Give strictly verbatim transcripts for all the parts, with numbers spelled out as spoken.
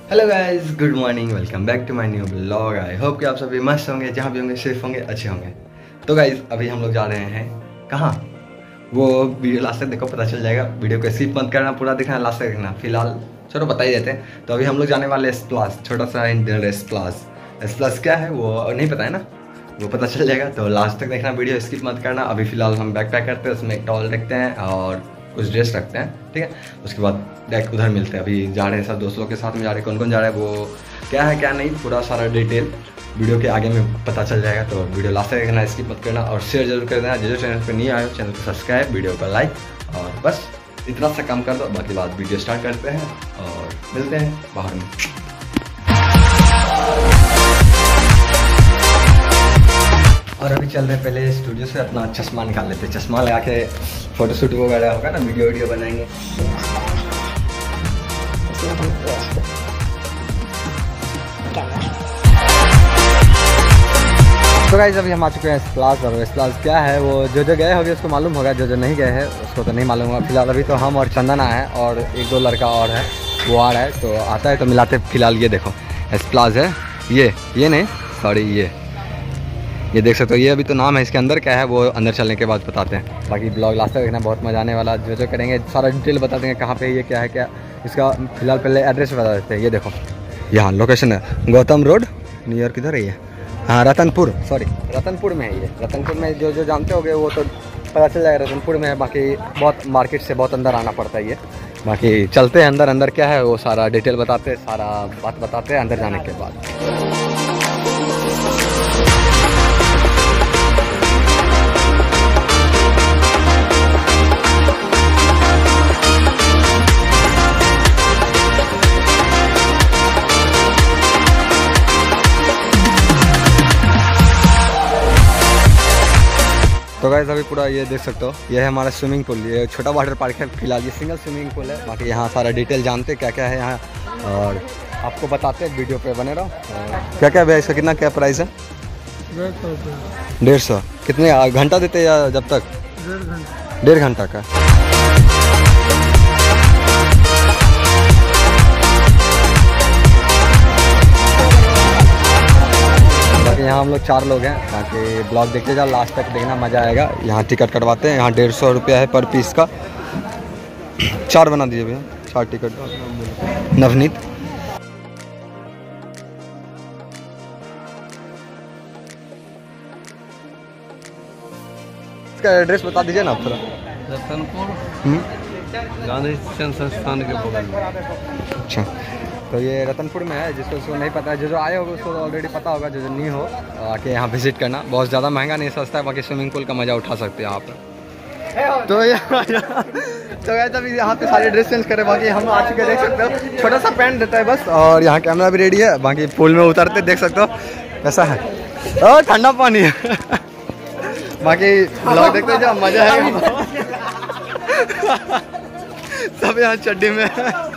Hello guys, good morning, welcome back to my new blog. I hope कि आप सभी मस्त होंगे, जहाँ भी होंगे सेफ होंगे, अच्छे होंगे। तो गाइस अभी हम लोग जा रहे हैं कहाँ, वो वीडियो लास्ट तक देखो, पता चल जाएगा। वीडियो को स्किप मत करना, पूरा देखना, लास्ट तक देखना। फिलहाल चलो बता ही देते हैं। तो अभी हम लोग जाने वाले एस प्लस, छोटा सा Indian S plus. S plus क्या है वो नहीं पता है ना, वो पता चल जाएगा। तो लास्ट तक देखना, वीडियो स्किप मत करना। अभी फिलहाल हम बैग पैक करते हैं, उसमें एक टॉवल रखते हैं और कुछ ड्रेस रखते हैं, ठीक है। उसके बाद बैग उधर मिलते हैं। अभी जा रहे हैं सब दोस्त लोग के साथ में जा रहे हैं। कौन कौन जा रहा है, वो क्या है क्या नहीं, पूरा सारा डिटेल वीडियो के आगे में पता चल जाएगा। तो वीडियो लास्ट तक देखना, स्किप मत करना और शेयर जरूर कर देना। जो जो चैनल पर नहीं आए हो चैनल को सब्सक्राइब, वीडियो को लाइक, और बस इतना सा काम कर दो। बाकी बात वीडियो स्टार्ट करते हैं और मिलते हैं बाहर में। और अभी चल रहे हैं, पहले स्टूडियो से अपना चश्मा निकाल लेते हैं। चश्मा लगा के फोटोशूट वगैरह होगा ना, वीडियो वीडियो बनाएंगे। तो गाइस अभी हम आ चुके हैं एस प्लस। और एस प्लस क्या है, वो जो जो गए होंगे उसको मालूम होगा, जो जो नहीं गए हैं उसको तो नहीं मालूम होगा। फिलहाल अभी तो हम और चंदन आए हैं और एक दो लड़का और है, वो आ रहा है। तो आता है तो मिलाते। फिलहाल ये देखो एस प्लस है, ये ये नहीं सॉरी ये ये देख सकते हो। ये अभी तो नाम है, इसके अंदर क्या है वो अंदर चलने के बाद बताते हैं। बाकी ब्लॉग लास्ट तक देखना, बहुत मजा आने वाला। जो जो करेंगे सारा डिटेल बता देंगे, कहाँ पे ये क्या है क्या। इसका फिलहाल पहले एड्रेस बता देते हैं। ये देखो यहाँ लोकेशन है, गौतम रोड, नियर किधर है ये, हाँ रतनपुर, सॉरी रतनपुर में है ये। रतनपुर में जो जो जानते होंगे वो तो पता चल जाएगा, रतनपुर में है। बाकी बहुत मार्केट से बहुत अंदर आना पड़ता है ये। बाकी चलते हैं अंदर, अंदर क्या है वो सारा डिटेल बताते हैं, सारा बात बताते हैं अंदर जाने के बाद। तो गाइस अभी पूरा ये देख सकते हो, ये है हमारा स्विमिंग पूल। ये छोटा वाटर पार्क है, फिलहाल ये सिंगल स्विमिंग पूल है। बाकी यहाँ सारा डिटेल जानते क्या क्या है यहाँ, और आपको बताते हैं, वीडियो पे बने रहो। क्या क्या भैया, इसका कितना क्या प्राइस है? डेढ़ सौ कितने घंटा देते हैं या जब तक? डेढ़ घंटा का। यहाँ हम लोग चार लोग हैं। बाकी ब्लॉग देखते जाओ, लास्ट तक देखना, मज़ा आएगा। यहाँ टिकट कटवाते हैं, यहाँ डेढ़ सौ रुपया है पर पीस का। चार बना दीजिए भैया, चार टिकट। नवनीत इसका एड्रेस बता दीजिए ना थोड़ा। रतनपुर गांधी संस्थान के बगल में। अच्छा, तो ये रतनपुर में है। जिसको उसको नहीं पता है, जो जो आए होगा उसको तो ऑलरेडी पता होगा। जो जो नहीं हो आके यहाँ विजिट करना, बहुत ज़्यादा महंगा नहीं, सस्ता है। बाकी स्विमिंग पूल का मज़ा उठा सकते हैं यहाँ पर। तो यहाँ तो गए तभी यहाँ पे सारे ड्रेस चेंज करे। बाकी हम आ चुके, देख सकते हो, छोटा सा पैंट देता है बस। और यहाँ कैमरा भी रेडी है। बाकी पूल में उतरते देख सकते हो कैसा है, और ठंडा पानी है। बाकी ब्लॉग देखते जाओ, मज़ा है। सब यहाँ चड्डी में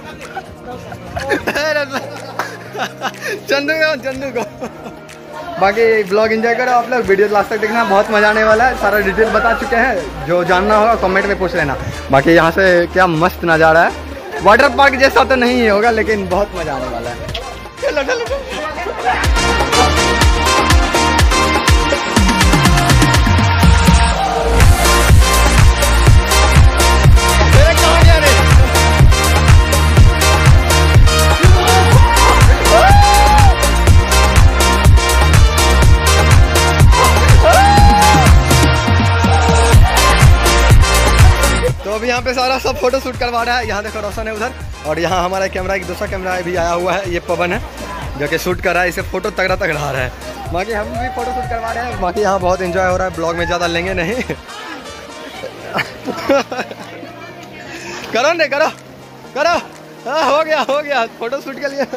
चंदू को चंदू को बाकी ब्लॉग एंजॉय करो आप लोग, वीडियो लास्ट तक देखना, बहुत मजा आने वाला है। सारा डिटेल बता चुके हैं, जो जानना होगा कमेंट में पूछ लेना। बाकी यहाँ से क्या मस्त नज़ारा है, वाटर पार्क जैसा तो नहीं होगा लेकिन बहुत मजा आने वाला है। चलो चलो अभी यहाँ पे सारा सब फोटो शूट करवा रहा है। यहाँ देखो रोशन है उधर, और यहाँ हमारा कैमरा, एक दूसरा कैमरा भी आया हुआ है, ये पवन है जो कि शूट कर रहा है। इसे फोटो तगड़ा तगड़ा रहा है। बाकी हम भी फोटो शूट करवा रहे हैं। बाकी यहाँ बहुत एंजॉय हो रहा है। ब्लॉग में ज़्यादा लेंगे नहीं। करो नहीं करो करो, हाँ हो गया हो गया, फोटो शूट के लिए।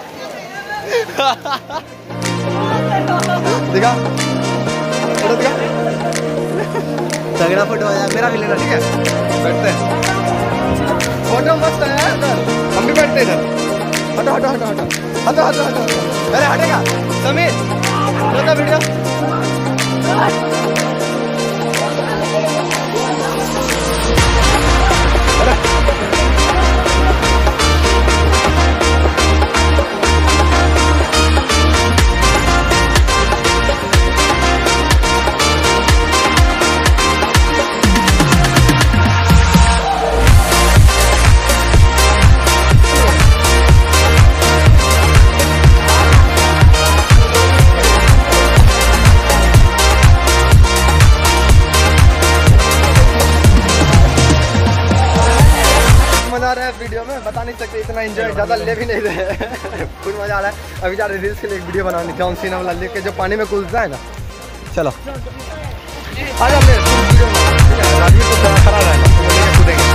दिखा फोटो, दिखा तगड़ा फोटो आया, मेरा भी लेना, ठीक है। बैठते हैं, फोटो मस्त आया है, हम भी बैठते इधर। हटो हटो हटो हटो हटो हटो हटो, अरे हटेगा समीर, वीडियो। एंजॉय ज़्यादा ले भी नहीं रहे फुल मजा आ रहा है। अभी जा रहे रील्स के लिए एक वीडियो बनानी जॉन सीना वाला लेके जो पानी में कूदता है ना। चलो आ जाओ राजीव को खड़ा खड़ा रहेगा कूदेंगे।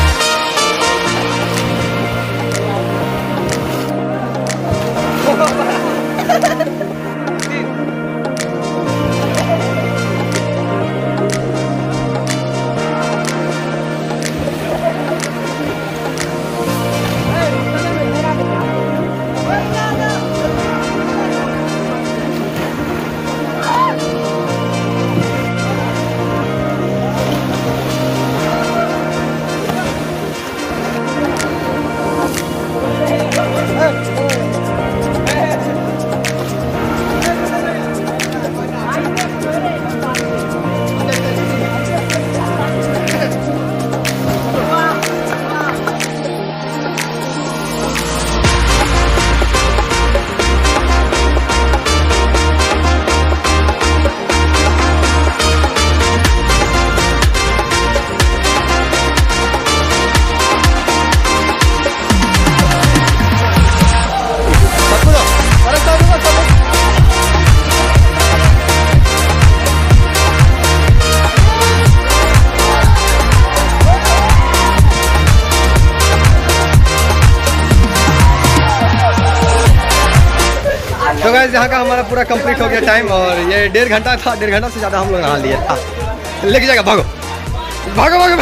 तो गाइस यहाँ का हमारा पूरा कंप्लीट हो गया टाइम और ये डेढ़ घंटा था, डेढ़ घंटा से ज़्यादा हम लोग नहा लिए था। लेके जाएगा भागो भागो भागो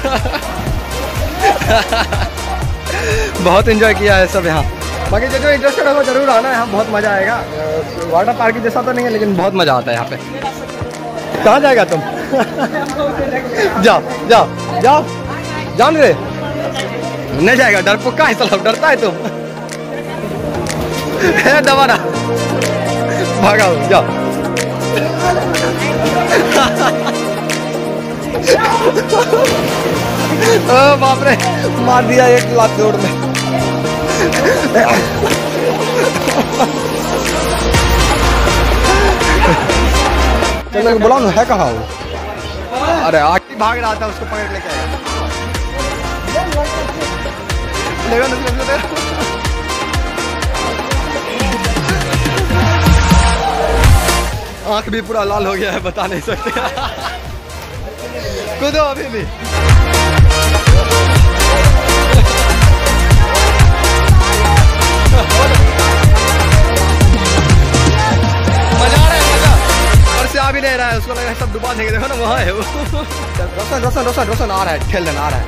बहुत एंजॉय किया है सब यहाँ। बाकी जो जो इंटरेस्टेड होगा जरूर आना है, यहाँ बहुत मज़ा आएगा। वाटर पार्क जैसा तो नहीं है लेकिन बहुत मज़ा आता है यहाँ पे। कहाँ जाएगा तुम जाओ जाओ जाओ जान रहे नहीं जाएगा, डरपोका है साला, डरता है तुम दबाना भागा जाओ ओ बाप रे मार दिया एक लाख दौड़ में। चलो बोला ना है कहाँ वो? अरे आखिर भाग रहा था, उसको पकड़ लेके आएगा। आँख भी पूरा लाल हो गया है, बता नहीं सकते। कूदो अभी भी। मजा आ रहा है, मजा और से आ भी नहीं रहा है, उसको लग रहा है सब डुबा देंगे। देखो ना वहाँ है वो। रोशन रोशन रोशन रोशन आ रहा है, ठेल देना आ रहा है।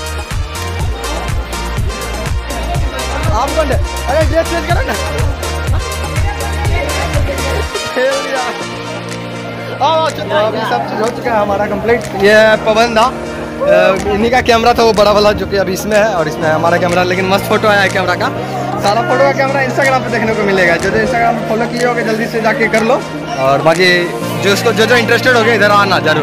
आप कौन है? अरे ड्रेस चेंज करो ना। अभी सब चीज हो चुका है हमारा कंप्लीट। ये पवन था, इन्हीं का कैमरा था वो बड़ा वाला जो कि अभी इसमें है, और इसमें है हमारा कैमरा। लेकिन मस्त फोटो आया है कैमरा का। सारा फोटो का कैमरा इंस्टाग्राम पे देखने को मिलेगा। जो जो इंस्टाग्राम पे फॉलो किए होगे जल्दी से जाके कर लो। और बाकी जो इसको जो जो इंटरेस्टेड हो गए इधर आना जरूर।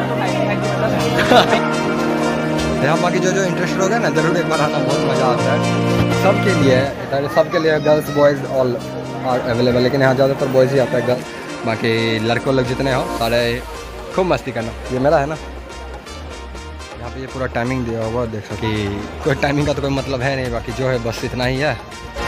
यहाँ बाकी जो जो इंटरेस्टेड हो गए ना जरूर एक बार आना, बहुत मज़ा आता है। सबके लिए इधर सबके लिए girls boys all are available, लेकिन यहाँ ज़्यादातर बॉयज़ ही आता है। गर्ल बाकी लड़कों लोग जितने हो सारे खूब मस्ती करना। ये मेरा है ना, यहाँ पे ये पूरा टाइमिंग दिया हुआ, देख सके कोई टाइमिंग का तो कोई मतलब है नहीं। बाकी जो है बस इतना ही है।